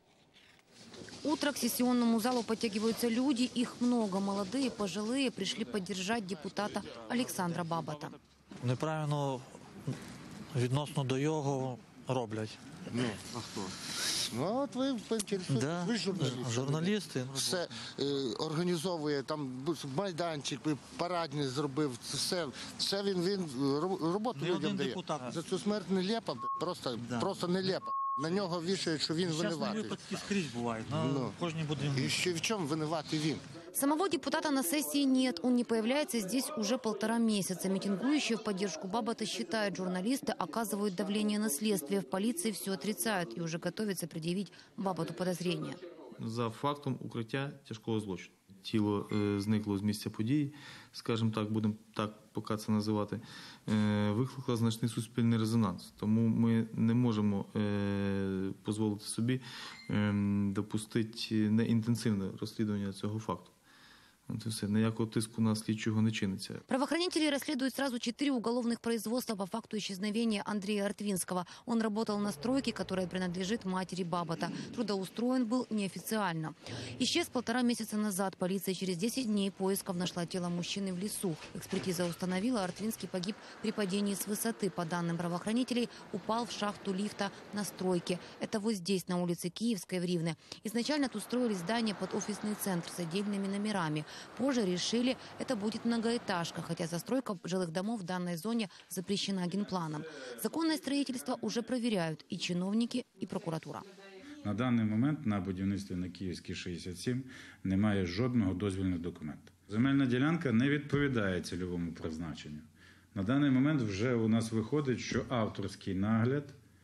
Утро к сессионному залу подтягиваются люди. Их много. Молодые, пожилые пришли поддержать депутата Олександра Бабота. Неправильно відносно до його роблять. Ну, а хто? Ну, от ви поінтересуєте, Да, ви журналісти. журналісти. Все організовує, там майданчик, парадні зробив, все він роботу людям дає. За цю смерть нелепа, просто нелепа. На нього вішають, що він винуватий. Зараз випадки скрізь бувають, на кожній будинку. І ще в чому винуватий він? Самого депутата на сессии нет. Он не появляется здесь уже 1,5 месяца. Митингующие в поддержку Бабота считают, журналисты оказывают давление на следствие. В полиции все отрицают и уже готовятся предъявить Баботу подозрения. За фактом укриття тяжкого злочину. Тіло зникло з місця події, скажімо так, будемо так поки це називати, викликало значний суспільний резонанс. Тому ми не можемо дозволити собі допустити неінтенсивне розслідування цього факту. Вот и все. Никакого тиску на слідчого не чиниться. Правоохранители расследуют сразу 4 уголовных производства по факту исчезновения Андрея Артвинского. Он работал на стройке, которая принадлежит матери Бабота. Трудоустроен был неофициально. Исчез 1,5 месяца назад. Полиция через 10 дней поисков нашла тело мужчины в лесу. Экспертиза установила, Артвинский погиб при падении с высоты. По данным правоохранителей, упал в шахту лифта на стройке. Это вот здесь, на улице Киевской в Ривне. Изначально тут строили здание под офисный центр с отдельными номерами. Позже решили, это будет многоэтажка, хотя застройка жилых домов в данной зоне запрещена генпланом. Законное строительство уже проверяют и чиновники, и прокуратура. На даний момент на будівництві на Київській 67 немає жодного дозвільного документу. Земельна ділянка не відповідає цільовому призначенню. На даний момент вже у нас виходить, що авторський нагляд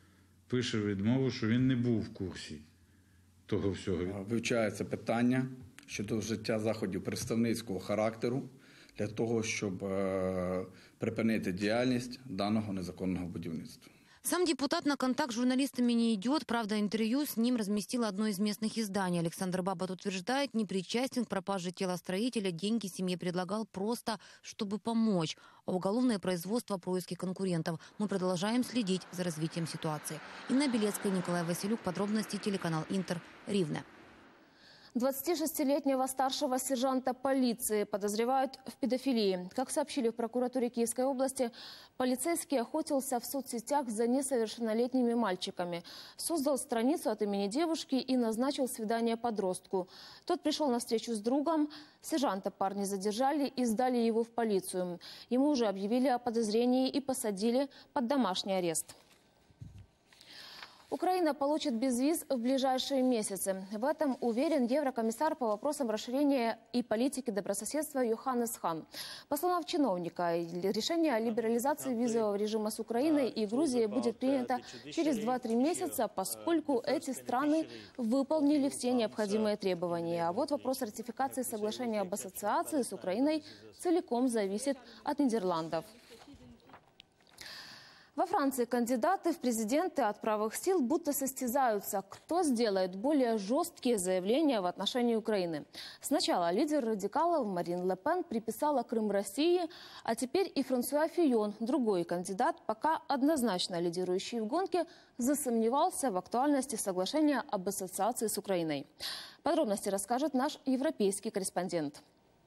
пише відмову, що він не був в курсі того всього. Вивчається питання щодо вжиття заходів представницького характеру для того, щоб припинити діяльність даного незаконного будівництва. Сам депутат на контакт с журналистами не идет. Правда, интервью с ним разместило одно из местных изданий. Александр Бабат утверждает, не причастен к пропаже тела строителя. Деньги семье предлагал просто, чтобы помочь. А уголовное производство о происке конкурентов. Мы продолжаем следить за развитием ситуации. Инна Белецкая, Николай Василюк. Подробности, телеканал Интер, Ривне. 26-летнего старшего сержанта полиции подозревают в педофилии. Как сообщили в прокуратуре Киевской области, полицейский охотился в соцсетях за несовершеннолетними мальчиками. Создал страницу от имени девушки и назначил свидание подростку. Тот пришел на встречу с другом. Сержанта парни задержали и сдали его в полицию. Ему уже объявили о подозрении и посадили под домашний арест. Украина получит безвиз в ближайшие месяцы. В этом уверен еврокомиссар по вопросам расширения и политики добрососедства Йоханнес Хан. По словам чиновника, решение о либерализации визового режима с Украиной и Грузией будет принято через 2-3 месяца, поскольку эти страны выполнили все необходимые требования. А вот вопрос ратификации соглашения об ассоциации с Украиной целиком зависит от Нидерландов. Во Франции кандидаты в президенты от правых сил будто состязаются, кто сделает более жесткие заявления в отношении Украины. Сначала лидер радикалов Марин Ле Пен приписала Крым России, а теперь и Франсуа Фийон, другой кандидат, пока однозначно лидирующий в гонке, засомневался в актуальности соглашения об ассоциации с Украиной. Подробности расскажет наш европейский корреспондент.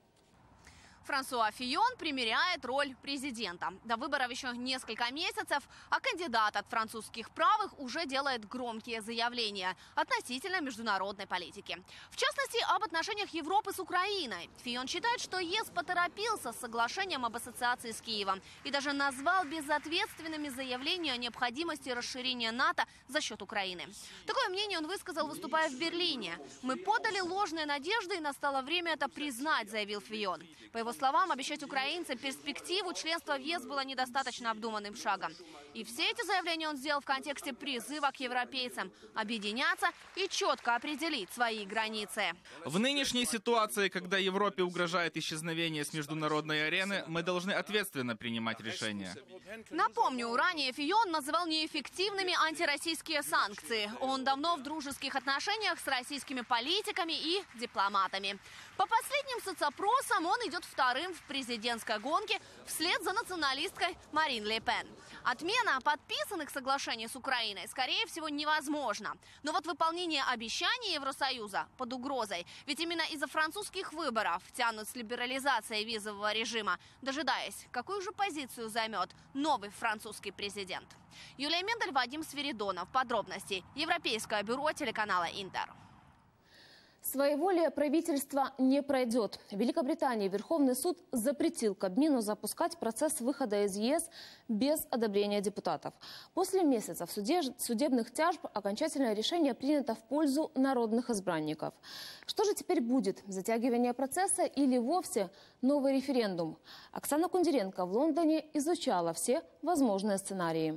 Франсуа Фийон примеряет роль президента. До выборов еще несколько месяцев, а кандидат от французских правых уже делает громкие заявления относительно международной политики. В частности, об отношениях Европы с Украиной. Фийон считает, что ЕС поторопился с соглашением об ассоциации с Киевом и даже назвал безответственными заявления о необходимости расширения НАТО за счет Украины. Такое мнение он высказал, выступая в Берлине. «Мы подали ложные надежды, и настало время это признать», — заявил Фийон. По его словам, обещать украинцам перспективу членства в ЕС было недостаточно обдуманным шагом. И все эти заявления он сделал в контексте призыва к европейцам объединяться и четко определить свои границы. В нынешней ситуации, когда Европе угрожает исчезновение с международной арены, мы должны ответственно принимать решения. Напомню, ранее Фийон называл неэффективными антироссийские санкции. Он давно в дружеских отношениях с российскими политиками и дипломатами. По последним соцопросам он идет вторым в президентской гонке вслед за националисткой Марин Ле Пен. Отмена подписанных соглашений с Украиной, скорее всего, невозможна. Но вот выполнение обещаний Евросоюза под угрозой. Ведь именно из-за французских выборов тянут с либерализацией визового режима, дожидаясь, какую же позицию займет новый французский президент. Юлия Мендель, Вадим Свиридонов. Подробности. Европейское бюро телеканала Интер. Своеволие правительства не пройдет. В Великобритании Верховный суд запретил Кабмину запускать процесс выхода из ЕС без одобрения депутатов. После месяцев судебных тяжб окончательное решение принято в пользу народных избранников. Что же теперь будет? Затягивание процесса или вовсе новый референдум? Оксана Кундеренко в Лондоне изучала все возможные сценарии.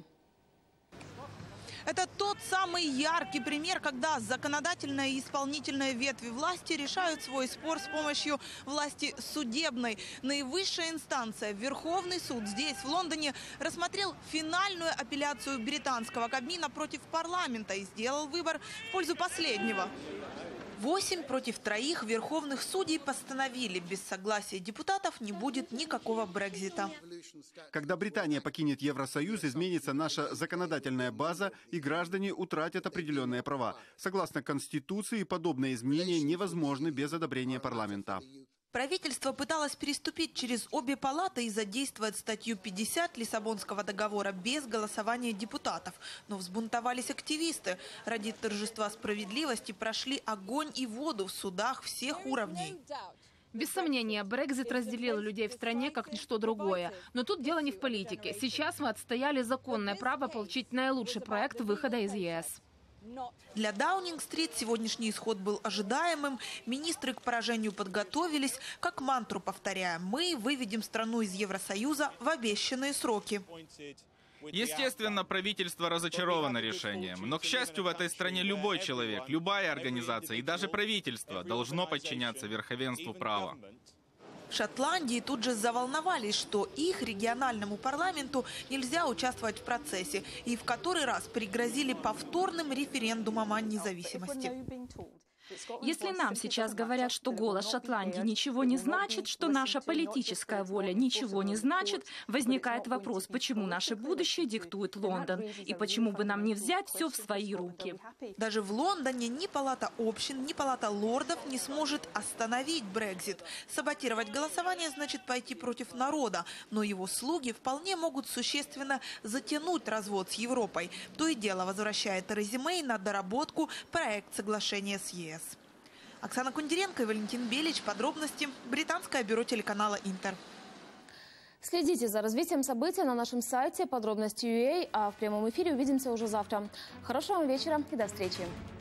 Это тот самый яркий пример, когда законодательная и исполнительная ветви власти решают свой спор с помощью власти судебной. Наивысшая инстанция, Верховный суд здесь, в Лондоне, рассмотрел финальную апелляцию британского Кабмина против парламента и сделал выбор в пользу последнего. 8 против 3 верховных судей постановили, без согласия депутатов не будет никакого Брексита. Когда Британия покинет Евросоюз, изменится наша законодательная база, и граждане утратят определенные права. Согласно Конституции, подобные изменения невозможны без одобрения парламента. Правительство пыталось переступить через обе палаты и задействовать статью 50 Лиссабонского договора без голосования депутатов. Но взбунтовались активисты. Ради торжества справедливости прошли огонь и воду в судах всех уровней. Без сомнения, Брексит разделил людей в стране как ничто другое. Но тут дело не в политике. Сейчас мы отстояли законное право получить наилучший проект выхода из ЕС. Для Даунинг-стрит сегодняшний исход был ожидаемым. Министры к поражению подготовились, как мантру повторяя: мы выведем страну из Евросоюза в обещанные сроки. Естественно, правительство разочаровано решением. Но, к счастью, в этой стране любой человек, любая организация и даже правительство должно подчиняться верховенству права. В Шотландии тут же заволновались, что их региональному парламенту нельзя участвовать в процессе, и в который раз пригрозили повторным референдумом о независимости. Если нам сейчас говорят, что голос Шотландии ничего не значит, что наша политическая воля ничего не значит, возникает вопрос, почему наше будущее диктует Лондон, и почему бы нам не взять все в свои руки. Даже в Лондоне ни Палата общин, ни Палата лордов не сможет остановить Брексит. Саботировать голосование значит пойти против народа, но его слуги вполне могут существенно затянуть развод с Европой. То и дело возвращает Терезе Мэй на доработку проект соглашения с ЕС. Оксана Кундеренко и Валентин Белич. Подробности. Британское бюро телеканала «Интер». Следите за развитием событий на нашем сайте подробности.ua, а в прямом эфире увидимся уже завтра. Хорошего вам вечера и до встречи.